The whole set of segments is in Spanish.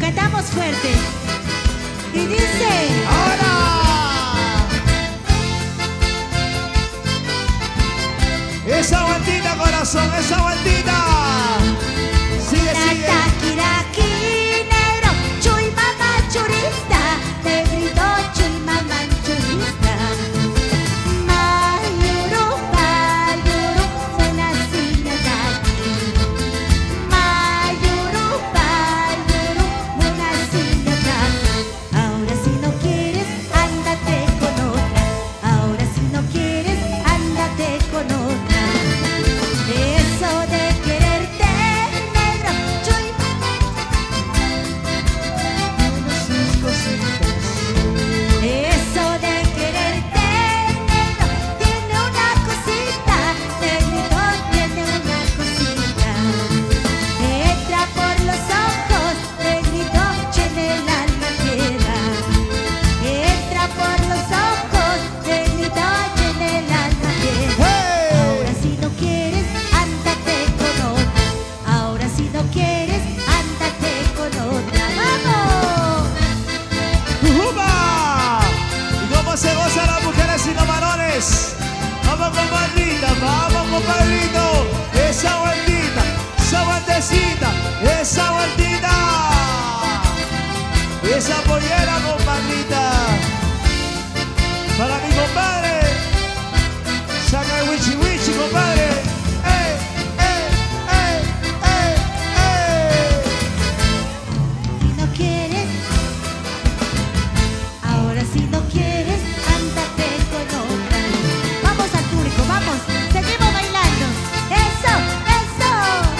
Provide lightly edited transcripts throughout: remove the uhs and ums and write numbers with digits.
cantamos fuerte. Y dice... ¡Ahora! Esa vueltita, corazón, esa vueltita. Sigue, sigue. Taquiraqui, negro, chuy mamá churista, te gritó chuy mamá churista. Mayuru, mayuru, suena así aquí. Mayuru, mayuru, suena así acá. Ahora si no quieres, ándate con otra. Ahora si no quieres, ándate con otra. Eso de quererte, negro, chuy. Eso de quererte, negro, tiene una cosita, negrito, tiene una cosita. Entra por los ojos, negrito, en el alma queda. Entra por los ojos, negrito, en el alma queda. Ahora si no quieres, ándate con otra. Ahora si no quieres, ándate con otra. ¡Vamos! ¡Ujuba! ¿Y cómo se gozan las mujeres y los varones? Vamos, compadrita, vamos, compadrito. Esa vueltita, esa vueltecita, esa vueltita. Esa pollera, compadrita. Para mi compadre. Saca el wichi wichi, compadre. ¡Ey, ey, ey, ey, ey! Si no quieres, ahora si no quieres, ándate con otra. Vamos al público, vamos, seguimos bailando. ¡Eso, eso!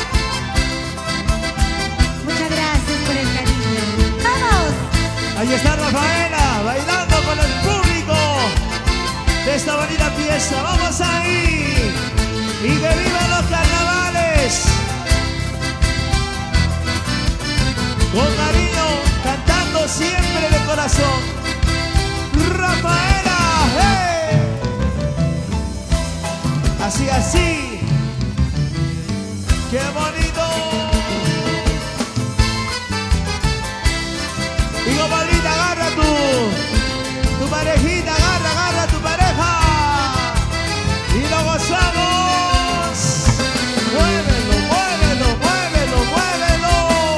Muchas gracias por el cariño. ¡Vamos! Ahí está Rafaela, bailando con el público de esta bonita fiesta. ¡Vamos ahí! ¡Y que vivan los carnavales! Con cariño, cantando siempre de corazón. ¡Rafaela! ¡Hey! Así, así. ¡Qué bonito! Y compadrita, agarra tu parejita, agarra tu pareja. Y lo gozamos. Muévelo, muévelo, muévelo, muévelo.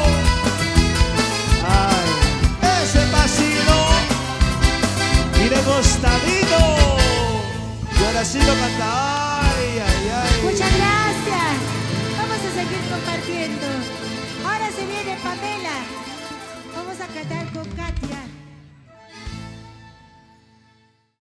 Ay, ese pasito. Y de costadito. Y ahora sí lo canta. Ay, ay, ay. Muchas gracias. Vamos a seguir compartiendo. Ahora se viene Pamela. Vamos a cantar con Katia.